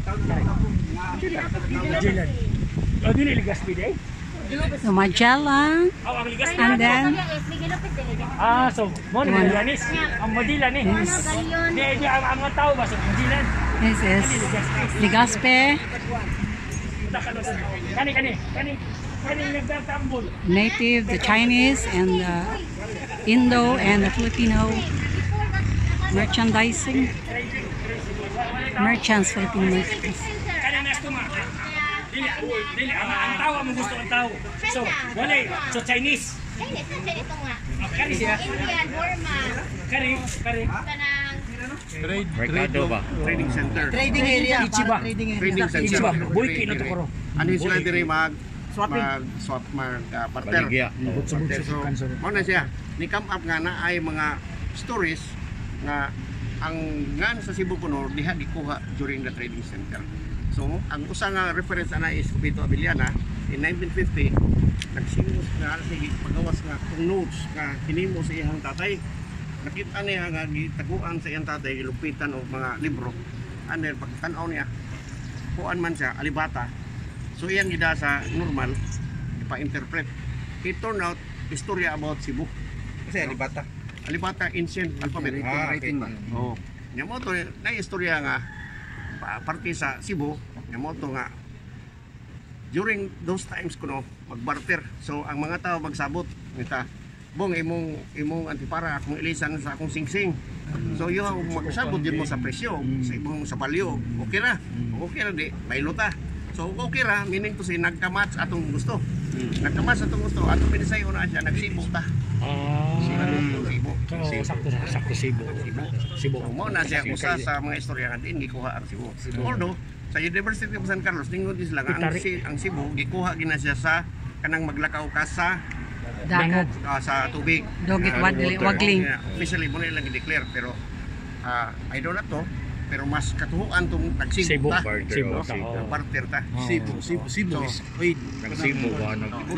Magellan. Oh, dili ligas pide. So Magellan, and then So mo ni Lianis, ang Magellan ni. Di ang tao ba sa Magellan? this is Legazpi, Kani nagtatambol. native, the Chinese, and the Indo and the Filipino merchandising. Merchants, Filipino merchants. Kani nastuma. Dili ang tao mo gusto ang tao. So, wala so Chinese. Chinese nga. Kani siya. Indian, Burma. Kani. Kanang Mercado ba? Trading center. Trading area. Ichiba. Trading center. Ichiba. Boy kino to koro. Ano sila diri swap partner. Baligya. Partner. So, mo na siya. Ni come up nga na ay mga stories nga ang ngan sa Cebu kuno diha gikuha during the trading center. So, ang usa nga reference ana is Cubito Abiliana in 1950 nagsimos nga sige pagawas nga kung notes nga hinimo sa iyang tatay. Nakita niya nga gitaguan sa iyang tatay gilupitan og mga libro. And then pagtan-aw niya kuan man siya alibata. So iyang gida sa normal ipa-interpret. It turned out istorya about Cebu. Kasi alibata. Alibata ancient alphabet. Writing man. Oh. Nya mo to na istorya nga parte sa Cebu, nya mo to nga during those times kuno magbarter. So ang mga tao magsabot nita bong imong antipara akong ilisan sa akong singsing. So yo magsabot din mo sa presyo sa imong sa palyo. Okay ra. Okay ra di baylo ta. So okay ra meaning to say nagka-match atong gusto. Nagka-match atong gusto ato pinisayo na siya nagsibok ta. Cebu. Sakto Cebu. So mo na siya usa sa mga istorya nga din gikuha ang Cebu. Although sa University of San Carlos tingod din sila nga ang Cebu gikuha gina siya sa kanang maglakaw ka sa dagat, sa tubig. dogit wagling. Officially mo nila gi-declare pero I don't know to pero mas katuhuan tong nagsibo ta. Barter ta. Cebu is wait. Nagsibo ba?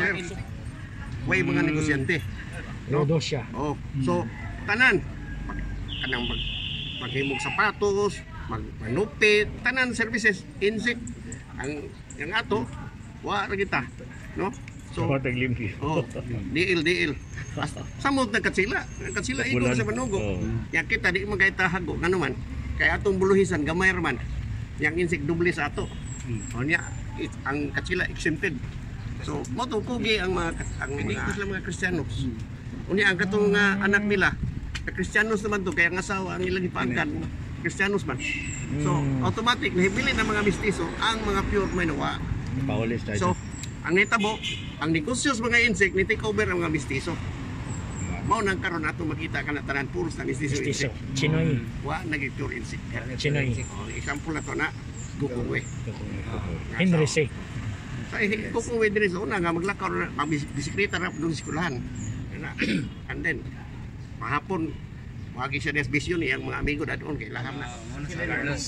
Way mga negosyante. Rodosya. Oh, so tanan kanang maghimog sapatos, manupit, tanan services insect ang yang ato wa ra kita, no? So taglimpyo. oh, diil. Samot na katsila ikot sa manugo. Yang kita di magayta hago ngano man kay atong buluhisan gamay ra man. Yang insect doble sa ato. O niya ang katsila exempted. So mo to kugi ang mga Kristiyanos. Unya ang katong anak nila, Kristiyanos naman to kaya ang asawa ang ilang ipaangkan Kristiyanos man. So automatic nahibili ng mga mistiso ang mga pure Minowa. Paulis tayo. So ang nitabo, ang negosyo sa mga insect ni take over ang mga mistiso. Mao nang karon ato makita kana tanan puros na mistiso. Chinoy. Wa naging pure insect. Chinoy. Example na to na Kukuwe. Henry C. Sa Kukuwe diri sa una nga maglakaw na magbisikleta ra dun sa eskwelahan. And then mahapon wagi siya des vision yang mga amigo dadon kay laham na.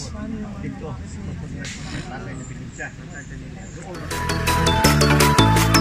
Dito.